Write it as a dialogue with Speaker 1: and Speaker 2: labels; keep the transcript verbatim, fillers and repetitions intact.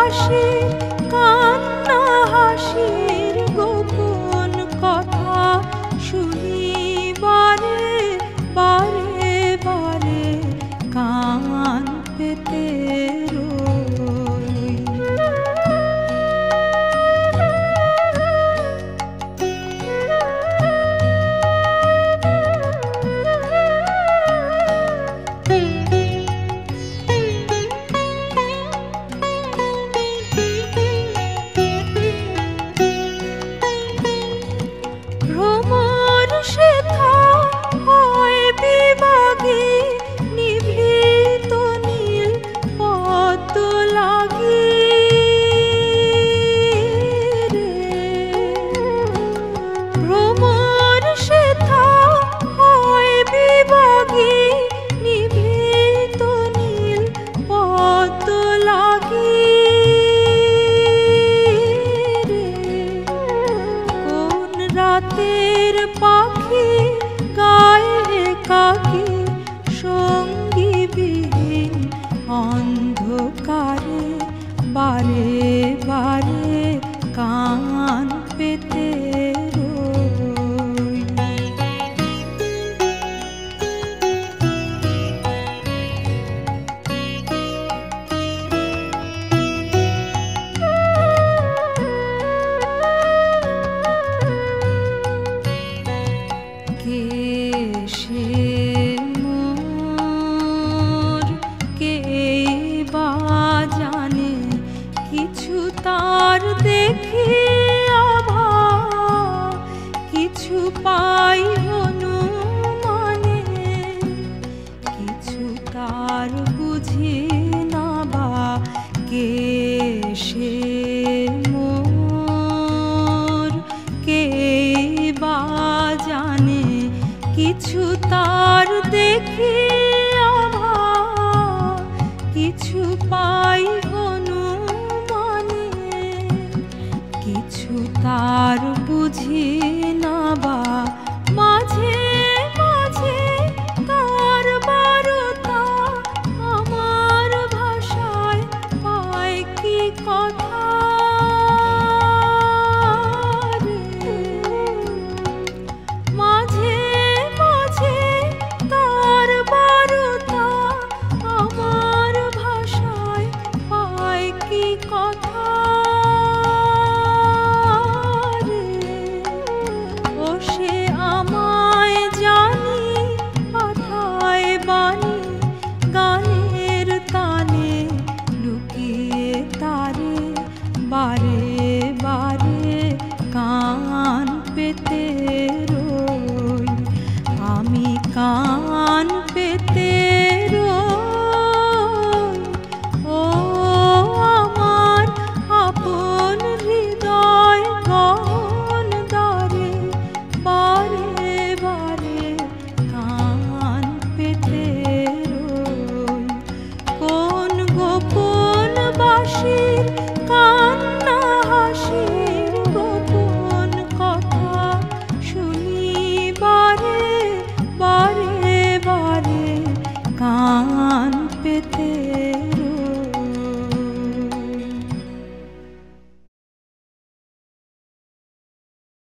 Speaker 1: বাঁশির কান্না হাসির গোপন কথা শুনি বারে বারে বারে কান পেতে রই। ভ্রমর সেথা হয় বিভাগী নিভৃত নীল পদ্ম লাগি রে। ভ্রমর সেথা হয় বিভাগী নিভৃত নীল পদ্ম লাগি রে। কোন রাতের পাখি গায়ে একাকী সঙ্গীবিহীন অন্ধকারে বারে বারে কান পেতে রই। কে সে মোর কে বা জানে কিছু তার দেখি আভা কিছু পাই অনুমানে কিছু তার বুঝি না বা। কে সে মোর কে বা জানে কিছু তার দেখি আভা কিছু পাই অনুমানে কিছু তার বুঝি না বা। মাঝে মাঝে তার বারতা আমার ভাষায় পায় কি কথা রে। মাঝে মাঝে তার বারতা আমার ভাষায় পায় কি কথা রে। ও সে আমায় জানি পাঠায় বাণী গানের তানে লুকিয়ে তারে বারে বারে কান পেতে রই। আমি কান পেতে রই। ও আমার আপন হৃদয় গহন দ্বারে বারে বারে কান পেতে রই। কোন গোপন বাঁশির কান্না হাসির গোপন কথা শুনি বারে বারে বারে কান পেতে